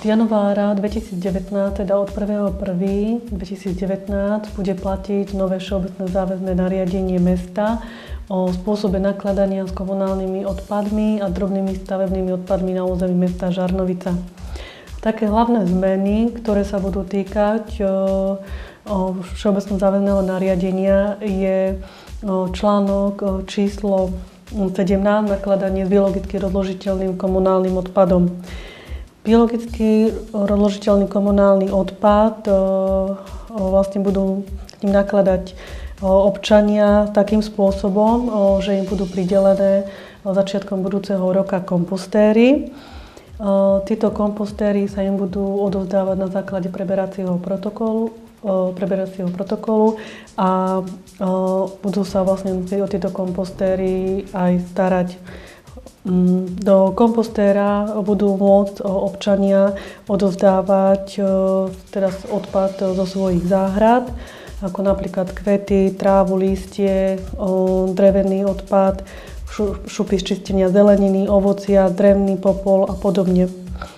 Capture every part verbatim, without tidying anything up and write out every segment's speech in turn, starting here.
januára dvetisícdevätnásť, teda od prvého prvého dvetisícdevätnásť, bude platiť nové všeobecné záväzné nariadenie mesta o spôsobe nakladania s komunálnymi odpadmi a drobnými stavebnými odpadmi na území mesta Žarnovica. Také hlavné zmeny, ktoré sa budú týkať všeobecného záväzného nariadenia, je článok číslo sedemnásť, nakladanie s biologicky rozložiteľným komunálnym odpadom. Biologicky rozložiteľný komunálny odpad vlastne budú k ním nakladať občania takým spôsobom, že im budú pridelené začiatkom budúceho roka kompostéry. Títo kompostéry sa im budú odovzdávať na základe preberacieho protokolu, preberacieho protokolu a budú sa vlastne o tieto kompostéry aj starať. Do kompostéra budú môcť občania odovzdávať teraz odpad zo svojich záhrad, ako napríklad kvety, trávu, lístie, drevený odpad, šupy z čistenia zeleniny, ovocia, drevný popol a podobne.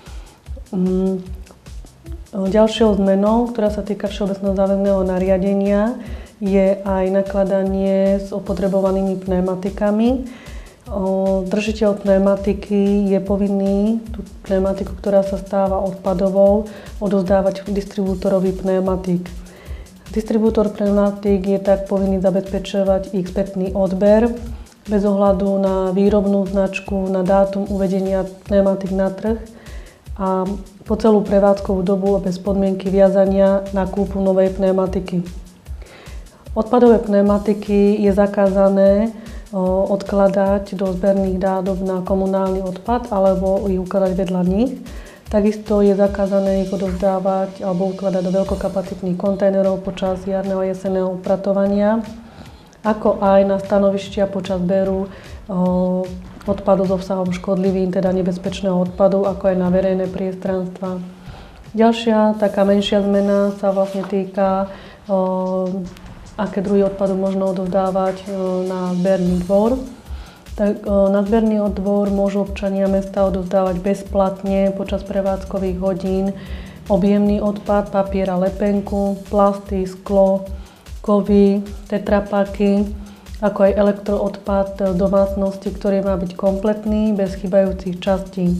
Ďalšou zmenou, ktorá sa týka všeobecného záväzného nariadenia, je aj nakladanie s opotrebovanými pneumatikami. Držiteľ pneumatiky je povinný tú pneumatiku, ktorá sa stáva odpadovou, odovzdávať distribútorovi pneumatik. Distribútor pneumatik je tak povinný zabezpečovať ich spätný odber bez ohľadu na výrobnú značku, na dátum uvedenia pneumatik na trh a po celú prevádzkovú dobu a bez podmienky viazania na kúpu novej pneumatiky. Odpadové pneumatiky je zakázané odkladať do zberných dádob na komunálny odpad alebo ich ukladať vedľa nich. Takisto je zakázané ich odovzdávať alebo ukladať do veľkokapacitných kontajnerov počas jarného a jesenného upratovania, ako aj na stanovištia počas zberu odpadu s obsahom škodlivým, teda nebezpečného odpadu, ako aj na verejné priestranstva. Ďalšia taká menšia zmena sa vlastne týka, o, aké druhy odpadu možno odovzdávať o, na zberný dvor. Tak, o, na zberný dvor môžu občania mesta odovzdávať bezplatne počas prevádzkových hodín objemný odpad, papier a lepenku, plasty, sklo, kovy, tetrapaky, ako aj elektroodpad domácnosti, ktorý má byť kompletný, bez chýbajúcich častí.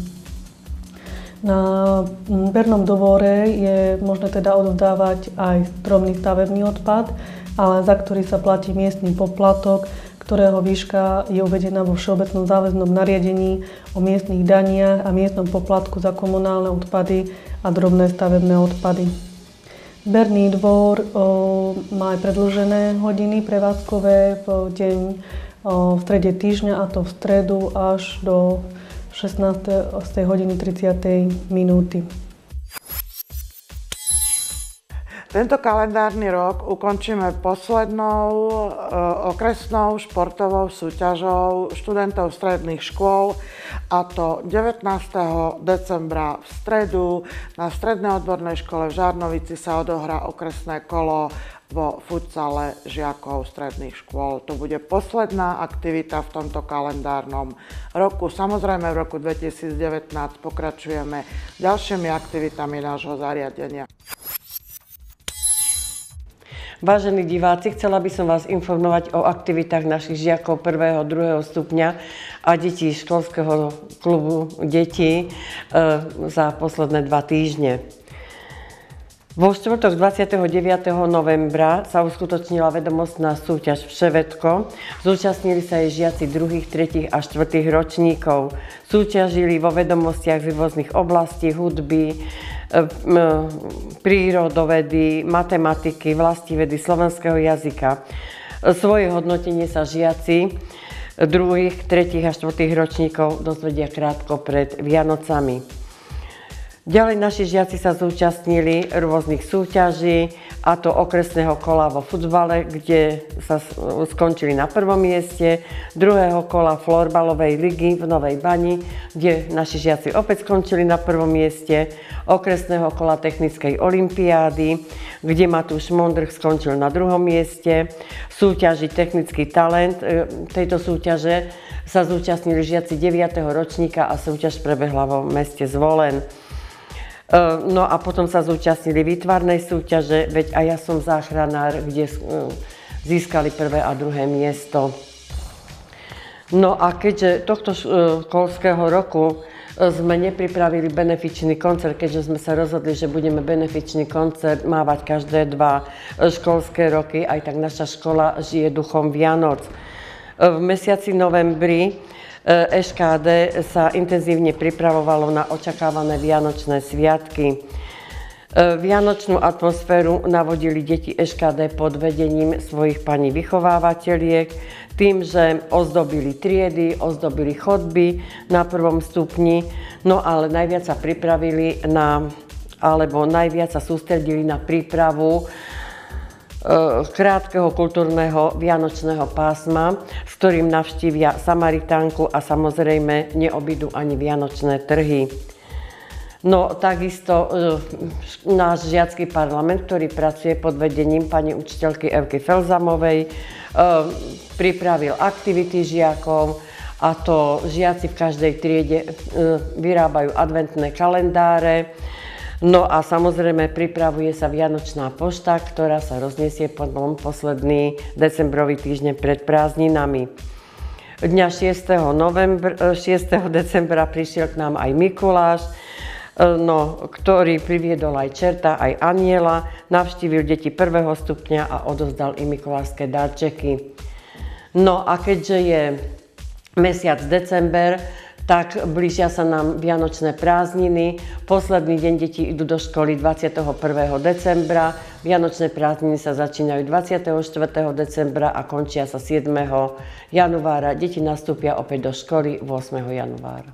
Na zbernom dvore je možné teda odovzdávať aj drobný stavebný odpad, ale za ktorý sa platí miestny poplatok, ktorého výška je uvedená vo všeobecnom záväznom nariadení o miestnych daniach a miestnom poplatku za komunálne odpady a drobné stavebné odpady. Zberný dvor o, má aj predĺžené hodiny prevádzkové v deň o, v strede týždňa, a to v stredu až do šestnástej hodiny tridsiatej minúty. Tento kalendárny rok ukončíme poslednou e, okresnou športovou súťažou študentov stredných škôl, a to devätnásteho decembra v stredu na Strednej odbornej škole v Žarnovici sa odohrá okresné kolo vo futsale žiakov stredných škôl. To bude posledná aktivita v tomto kalendárnom roku. Samozrejme v roku dvetisícdevätnásť pokračujeme ďalšími aktivitami nášho zariadenia. Vážení diváci, chcela by som vás informovať o aktivitách našich žiakov prvého a druhého stupňa a detí školského klubu detí e, za posledné dva týždne. Vo štvrtok dvadsiateho deviateho novembra sa uskutočnila vedomostná súťaž Vševedko. Zúčastnili sa jej žiaci druhých, tretích a štvrtých ročníkov. Súťažili vo vedomostiach z rôznych oblastí, hudby, prírodovedy, matematiky, vlastivedy, slovenského jazyka. Svoje hodnotenie sa žiaci druhých, tretích a štvrtých ročníkov dozvedia krátko pred Vianocami. Ďalej naši žiaci sa zúčastnili rôznych súťaží, a to okresného kola vo futbale, kde sa skončili na prvom mieste, druhého kola florbalovej ligy v Novej Bani, kde naši žiaci opäť skončili na prvom mieste, okresného kola technickej olympiády, kde Matúš Mondrch skončil na druhom mieste, súťaži Technický talent. Tejto súťaže sa zúčastnili žiaci deviateho ročníka a súťaž prebehla vo meste Zvolen. No a potom sa zúčastnili výtvarnej súťaže, veď aj ja som záchranár, kde získali prvé a druhé miesto. No a keďže tohto školského roku sme nepripravili benefičný koncert, keďže sme sa rozhodli, že budeme benefičný koncert mávať každé dva školské roky, aj tak naša škola žije duchom Vianoc. V mesiaci novembri é š ká dé sa intenzívne pripravovalo na očakávané vianočné sviatky. Vianočnú atmosféru navodili deti é š ká dé pod vedením svojich pani vychovávateľiek tým, že ozdobili triedy, ozdobili chodby na prvom stupni, no ale najviac sa pripravili na, alebo najviac sa sústredili na prípravu krátkeho kultúrneho vianočného pásma, s ktorým navštívia Samaritánku a samozrejme neobídu ani vianočné trhy. No takisto náš žiacky parlament, ktorý pracuje pod vedením pani učiteľky Evky Felzamovej, pripravil aktivity žiakov, a to žiaci v každej triede vyrábajú adventné kalendáre. No a samozrejme pripravuje sa Vianočná pošta, ktorá sa rozniesie potom posledný decembrový týždeň pred prázdninami. Dňa šiesteho decembra prišiel k nám aj Mikuláš, no, ktorý priviedol aj čerta, aj anjela, navštívil deti prvého stupňa a odovzdal im mikulášske darčeky. No a keďže je mesiac december, tak blížia sa nám vianočné prázdniny. Posledný deň detí idú do školy dvadsiateho prvého decembra. Vianočné prázdniny sa začínajú dvadsiateho štvrtého decembra a končia sa siedmeho januára. Deti nastúpia opäť do školy ôsmeho januára.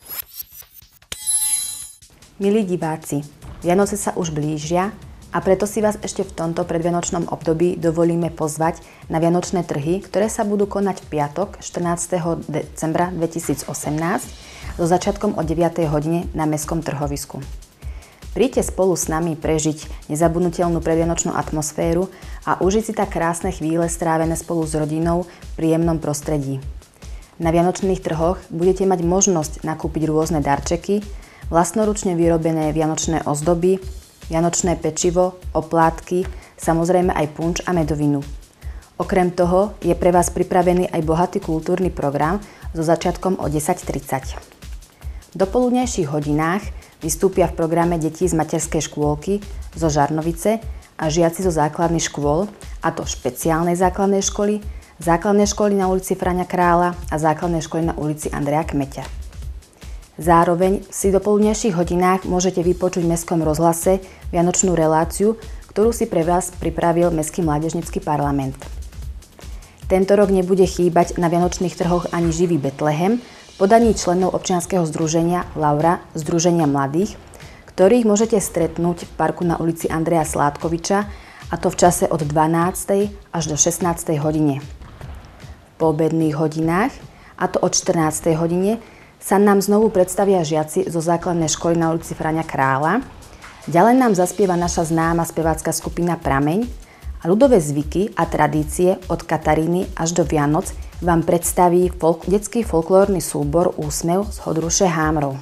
Milí diváci, Vianoce sa už blížia a preto si vás ešte v tomto predvianočnom období dovolíme pozvať na vianočné trhy, ktoré sa budú konať v piatok štrnásteho decembra dvetisícosemnásť so začiatkom o deviatej hodine na mestskom trhovisku. Príďte spolu s nami prežiť nezabudnutelnú predvianočnú atmosféru a užiť si tak krásne chvíle strávené spolu s rodinou v príjemnom prostredí. Na vianočných trhoch budete mať možnosť nakúpiť rôzne darčeky, vlastnoručne vyrobené vianočné ozdoby, vianočné pečivo, oplátky, samozrejme aj punč a medovinu. Okrem toho je pre vás pripravený aj bohatý kultúrny program so začiatkom o desať tridsať. V dopoludnejších hodinách vystúpia v programe deti z materskej škôlky zo Žarnovice a žiaci zo základných škôl, a to špeciálnej základnej školy, základnej školy na ulici Fraňa Krála a základnej školy na ulici Andreja Kmeťa. Zároveň si v dopoludnejších hodinách môžete vypočuť v Mestskom rozhlase vianočnú reláciu, ktorú si pre vás pripravil Mestský mládežnícky parlament. Tento rok nebude chýbať na vianočných trhoch ani živý Betlehem v podaní členov občianskeho združenia Laura, Združenia mladých, ktorých môžete stretnúť v parku na ulici Andreja Sládkoviča, a to v čase od dvanástej až do šestnástej hodine. V poobedných hodinách, a to od štrnástej hodine, sa nám znovu predstavia žiaci zo základnej školy na ulici Fraňa Krála. Ďalej nám zaspieva naša známa spevácka skupina Prameň a ľudové zvyky a tradície od Kataríny až do Vianoc vám predstaví folk, detský folklórny súbor Úsmev z Hodruše Hámrov.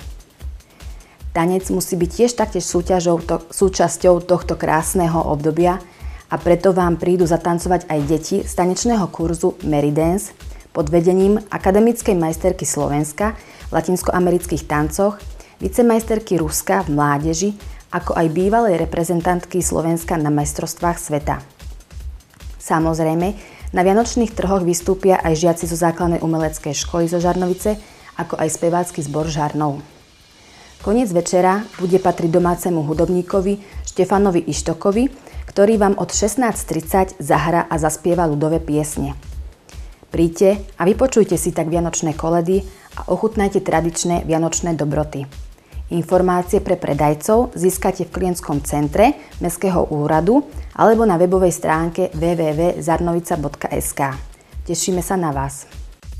Tanec musí byť tiež taktiež súťažou, to, súčasťou tohto krásneho obdobia a preto vám prídu zatancovať aj deti z tanečného kurzu Meridance pod vedením akademickej majsterky Slovenska v latinskoamerických tancoch, vicemajsterky Ruska v mládeži, ako aj bývalej reprezentantky Slovenska na majstrovstvách sveta. Samozrejme, na vianočných trhoch vystúpia aj žiaci zo základnej umeleckej školy zo Žarnovice, ako aj spevácky zbor Žarnov. Koniec večera bude patriť domácemu hudobníkovi Štefanovi Ištokovi, ktorý vám od šestnásť tridsať zahra a zaspieva ľudové piesne. Príďte a vypočujte si tak vianočné koledy a ochutnajte tradičné vianočné dobroty. Informácie pre predajcov získate v klientskom centre Mestského úradu alebo na webovej stránke w w w bodka zarnovica bodka es ka. Tešíme sa na vás.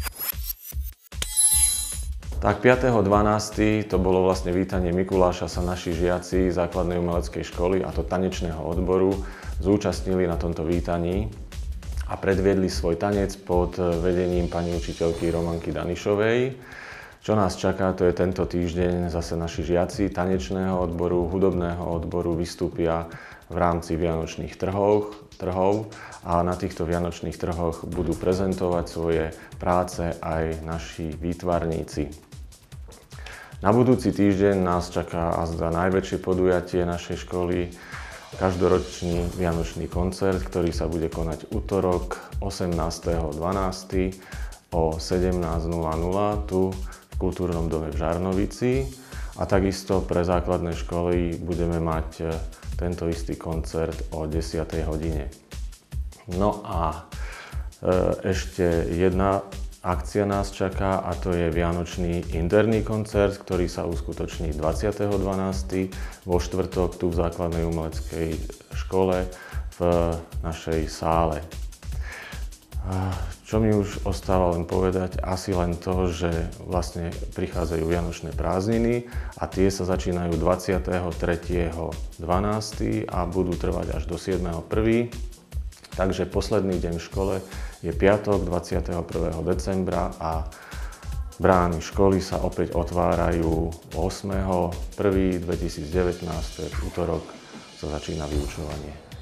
Tak piateho dvanásteho to bolo vlastne vítanie Mikuláša, sa naši žiaci základnej umeleckej školy, a to tanečného odboru, zúčastnili na tomto vítaní a predviedli svoj tanec pod vedením pani učiteľky Romanky Danišovej. Čo nás čaká, to je tento týždeň zase naši žiaci tanečného odboru, hudobného odboru vystúpia v rámci vianočných trhov, trhov a na týchto vianočných trhoch budú prezentovať svoje práce aj naši výtvarníci. Na budúci týždeň nás čaká azda najväčšie podujatie našej školy, každoročný vianočný koncert, ktorý sa bude konať utorok osemnásteho decembra o sedemnásť nula nula tu v Kultúrnom dome v Žarnovici. A takisto pre základné školy budeme mať tento istý koncert o desiatej hodine. No a ešte jedna akcia nás čaká a to je vianočný interný koncert, ktorý sa uskutoční dvadsiateho decembra vo štvrtok tu v základnej umeleckej škole v našej sále. Čo mi už ostáva len povedať, asi len to, že vlastne prichádzajú vianočné prázdniny a tie sa začínajú dvadsiateho tretieho decembra a budú trvať až do siedmeho prvého Takže posledný deň v škole je piatok dvadsiateho prvého decembra a brány školy sa opäť otvárajú ôsmeho prvého dvetisícdevätnásť, to je v útorok, sa začína vyučovanie.